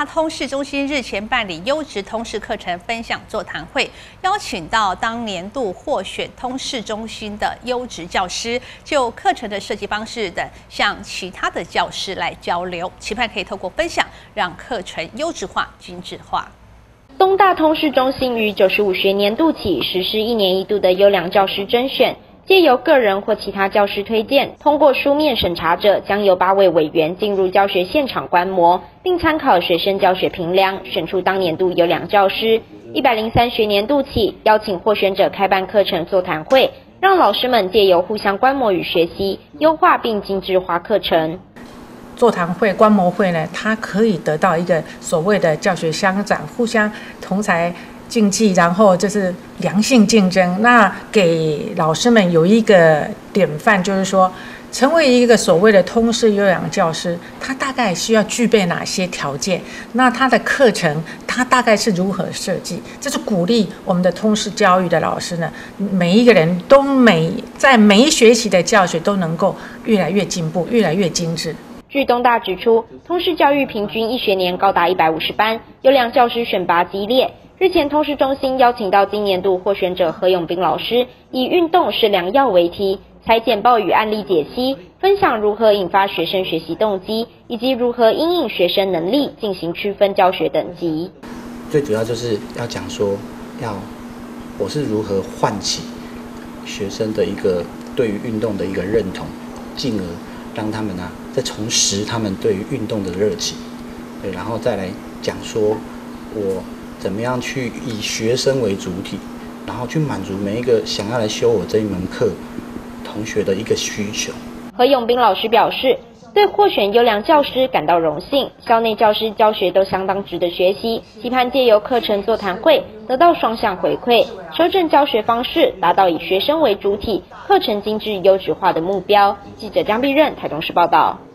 大通识中心日前办理优质通识课程分享座谈会，邀请到当年度获选通识中心的优质教师，就课程的设计方式等向其他的教师来交流，期盼可以透过分享，让课程优质化、精致化。 东大通识中心于95学年度起实施1年1度的优良教师甄选。借由个人或其他教师推荐，通过书面审查者，将由8位委员进入教学现场观摩，并参考学生教学评量，选出当年度优良教师。103学年度起，邀请获选者开办课程座谈会，让老师们借由互相观摩与学习，优化并精致化课程。 座谈会、观摩会呢，它可以得到一个所谓的教学相长，互相同才竞技，然后就是良性竞争。那给老师们有一个典范，就是说，成为一个所谓的通识优良教师，他大概需要具备哪些条件？那他的课程，他大概是如何设计？这是鼓励我们的通识教育的老师呢，每一个人都在每一学期的教学都能够越来越进步，越来越精致。 据东大指出，通识教育平均1学年高达150班，优良教师选拔激烈。日前，通识中心邀请到今年度获选者何永斌老师，以运动是良药为题，采简报与案例解析，分享如何引发学生学习动机，以及如何因应学生能力进行区分教学等级。 最主要就是要讲说，我是如何唤起学生的一个对于运动的一个认同，进而让他们再重拾他们对于运动的热情，对，然后再来讲说我怎么样去以学生为主体，然后去满足每一个想要来修我这一门课同学的一个需求。 何永斌老师表示，对获选优良教师感到荣幸，校内教师教学都相当值得学习，期盼借由课程座谈会得到双向回馈，修正教学方式，达到以学生为主体、课程精致优质化的目标。记者江碧任台中市报道。